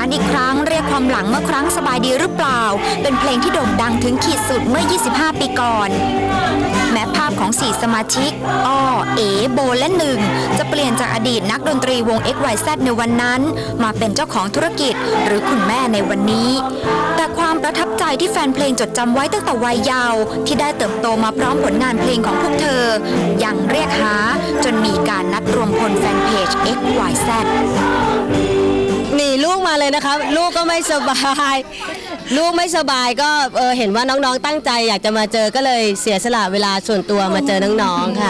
านอีกครั้งเรียกความหลังเมื่อครั้งสบายดีหรือเปล่าเป็นเพลงที่โด่งดังถึงขีดสุดเมื่อ 25 ปีก่อนแม้ภาพของ4สมาชิกอ้อเอโบและหนึ่งจะเปลี่ยนจากอดีตนักดนตรีวง XYZ ในวันนั้นมาเป็นเจ้าของธุรกิจหรือคุณแม่ในวันนี้แต่ความประทับใจที่แฟนเพลงจดจำไว้ตั้งแต่วัยเยาว์ที่ได้เติบโตมาพร้อมผลงานเพลงของพวกเธอยังเรียกหาจนมีการนัดรวมพลแฟนเพจ XYZ นี่ลูกมาเลยนะครับลูกก็ไม่สบายลูกไม่สบายก็เห็นว่าน้องๆตั้งใจอยากจะมาเจอก็เลยเสียสละเวลาส่วนตัวมาเจอน้องๆค่ะ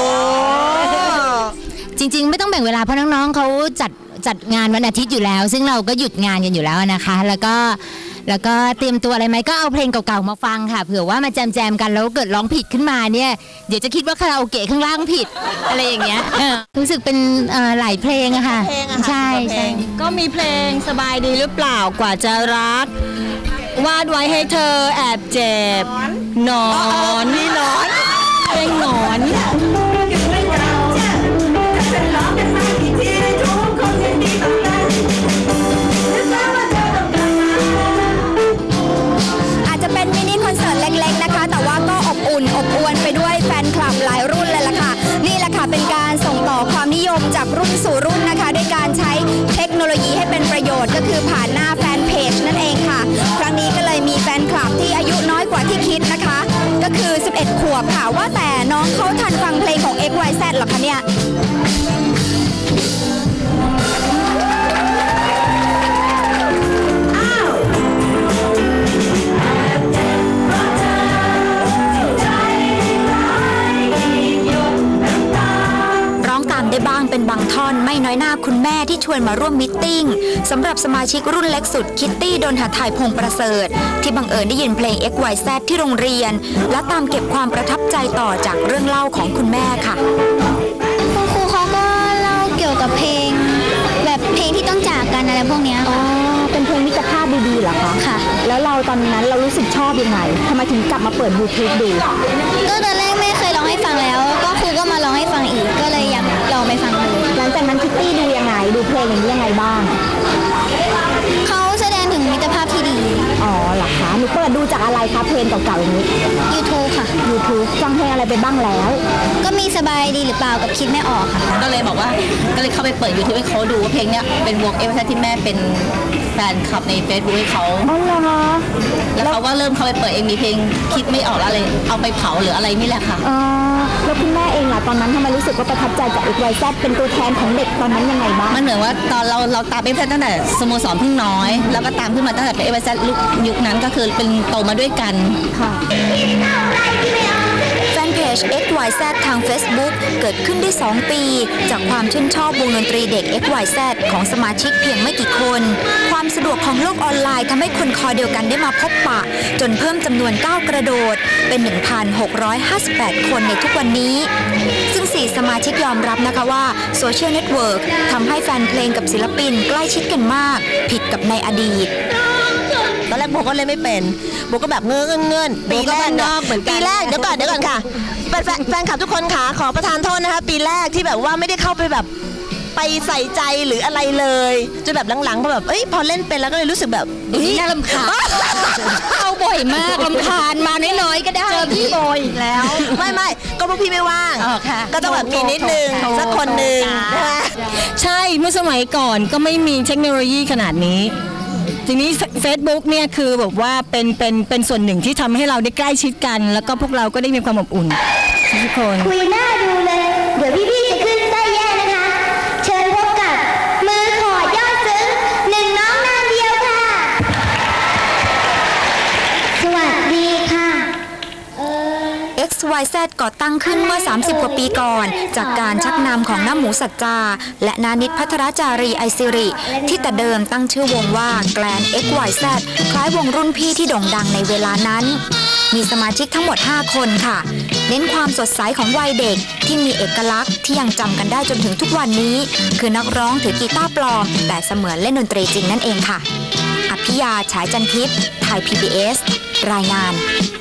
จริงๆไม่ต้องแบ่งเวลาเพราะน้องๆเขาจัดงานวันอาทิตย์อยู่แล้วซึ่งเราก็หยุดงานกันอยู่แล้วนะคะแล้วก็เตรียมตัวอะไรไหมก็เอาเพลงเก่าๆมาฟังค่ะเผื่อว่ามาแจมกันแล้วเกิดร้องผิดขึ้นมาเนี่ยเดี๋ยวจะคิดว่าคาราโอเกะข้างล่างผิดอะไรอย่างเงี้ยรู้สึกเป็นหลายเพลงอะค่ะใช่ก็มีเพลงสบายดีหรือเปล่ากว่าจะรักวาดไว้ให้เธอแอบเจ็บหนอนนี่หนอนเพลงหนอนอาจจะเป็นมินิคอนเสิร์ตเล็กๆนะคะแต่ว่าก็อบอุ่นอบอวลไปด้วยแฟนคลับหลายรุ่นเลยล่ะค่ะนี่แหละค่ะเป็นการส่งต่อความนิยมจากรุ่นสู่รุ่นนะคะด้วยการใช้เทคโนโลยีให้เป็นประโยชน์ก็คือผ่านหน้าแฟนเพจนั่นเองค่ะครั้งนี้ก็เลยมีแฟนคลับที่อายุน้อยกว่าที่คิดนะคะก็คือ11 ขวบค่ะว่าแต่น้องเขาทันฟังเพลงของ XYZ หรอคะเนี่ยได้บ้างเป็นบางท่อนไม่น้อยหน้าคุณแม่ที่ชวนมาร่วมมิทติ้งสำหรับสมาชิกรุ่นเล็กสุดคิตตี้ดนหทัยพงษ์ประเสริฐที่บังเอิญได้ยินเพลง XYZ ที่โรงเรียนและตามเก็บความประทับใจต่อจากเรื่องเล่าของคุณแม่ค่ะคุณครูเขาก็เล่าเกี่ยวกับเพลงแบบเพลงที่ต้องจากกันอะไรพวกนี้ค่ะเป็นเพลงมิตรภาพดีๆเหรอคะค่ะแล้วเราตอนนั้นเรารู้สึกชอบยังไงทำไมถึงกลับมาเปิด YouTube ดูก็ตอนแรกไม่เคยร้องให้ฟังแล้วก็ครูก็มาร้องให้ฟังอีกก็เลยอยากลองไปฟังดูหลังจากนั้นคิตตี้ดูยังไงดูเพลงอย่างนี้ยังไงบ้างเขาแสดงถึงมิตรภาพที่ดีอ๋อเหรอคะหนูเปิดดูจากอะไรคะเพลงเก่าๆอย่างนี้ YouTube ค่ะ YouTube ฟังเพลงอะไรไปบ้างแล้วก็มีสบายดีหรือเปล่ากับคิดไม่ออกค่ะก็เลยบอกว่าก็เลยเข้าไปเปิด YouTube ให้เขาดูว่าเพลงเนี้ยเป็นวงXYZที่แม่เป็นแฟนคลับใน Facebook ให้เขาอ๋อเหรอแล้วเขาก็เริ่มเข้าไปเปิดเองมีเพลงคิดไม่ออกอะไรเอาไปเผาหรืออะไรนี่แหละค่ะอ๋อแล้วคุณแม่เองล่ะตอนนั้นทำไมรู้สึกว่าประทับใจกับ XYZ เป็นตัวแทนของเด็กตอนนั้นยังไงบ้างมันเหมือนว่าตอนเราตามXYZตั้งแต่สโมสรพึ่งน้อยแล้วก็ตามขึ้นมาตั้งแต่เป็นXYZยุคนั้นก็คือเป็นโตมาด้วยกันค่ะแฟนเพจ XYZ ทาง Facebook เกิดขึ้นได้2 ปีจากความชื่นชอบวงดนตรีเด็ก XYZ ของสมาชิกเพียงไม่กี่คนความสะดวกของโลกออนไลน์ทำให้คนคอเดียวกันได้มาพบปะจนเพิ่มจำนวนก้าวกระโดดเป็น 1,658 คนในทุกวันนี้ซึ่ง4สมาชิกยอมรับนะคะว่าโซเชียลเน็ตเวิร์กทำให้แฟนเพลงกับศิลปินใกล้ชิดกันมากผิดกับในอดีตตอนแรกโบก็เลยไม่เป็นโบก็แบบเงินปีแรกปีแรกเดี๋ยวก่อนค่ะแฟนคลับทุกคนค่ะขอประทานโทษนะคะปีแรกที่แบบว่าไม่ได้เข้าไปแบบไปใส่ใจหรืออะไรเลยจนแบบหลังๆพอแบบพอเล่นเป็นแล้วก็เลยรู้สึกแบบน่ารำคาญเข้าบ่อยมากรำคาญมาน้อยๆก็ได้เจอพี่โบอีกแล้วไม่ก็พวกพี่ไม่ว่างก็ต้องแบบมีนิดนึงสักคนนึงใช่เมื่อสมัยก่อนก็ไม่มีเทคโนโลยีขนาดนี้ทีนี้ Facebook เนี่ยคือแบบว่าเป็นส่วนหนึ่งที่ทำให้เราได้ใกล้ชิดกันแล้วก็พวกเราก็ได้มีความอบอุ่นทุกคนคุยหน้าดูเลยเดี๋ยวพี่ๆจะขึ้นได้แย่นะคะเชิญพบกับมือขอยอดซึ้งหนึ่งน้องนามเดียวค่ะสวัสดีค่ะ XYZ ก่อตั้งขึ้นเมื่อ30 กว่าปีก่อนจากการชักนำของน้าหมูสัจจาและนานิตภัทรจารีไอซิริที่แต่เดิมตั้งชื่อวงว่าแกลน XYZ คล้ายวงรุ่นพี่ที่โด่งดังในเวลานั้นมีสมาชิกทั้งหมด5 คนค่ะเน้นความสดใสของวัยเด็กที่มีเอกลักษณ์ที่ยังจำกันได้จนถึงทุกวันนี้คือนักร้องถือกีตาร์ปลอมแต่เสมือนเล่นดนตรีจริงนั่นเองค่ะอภิยาฉายจันทิพย์ไทย PBS รายงาน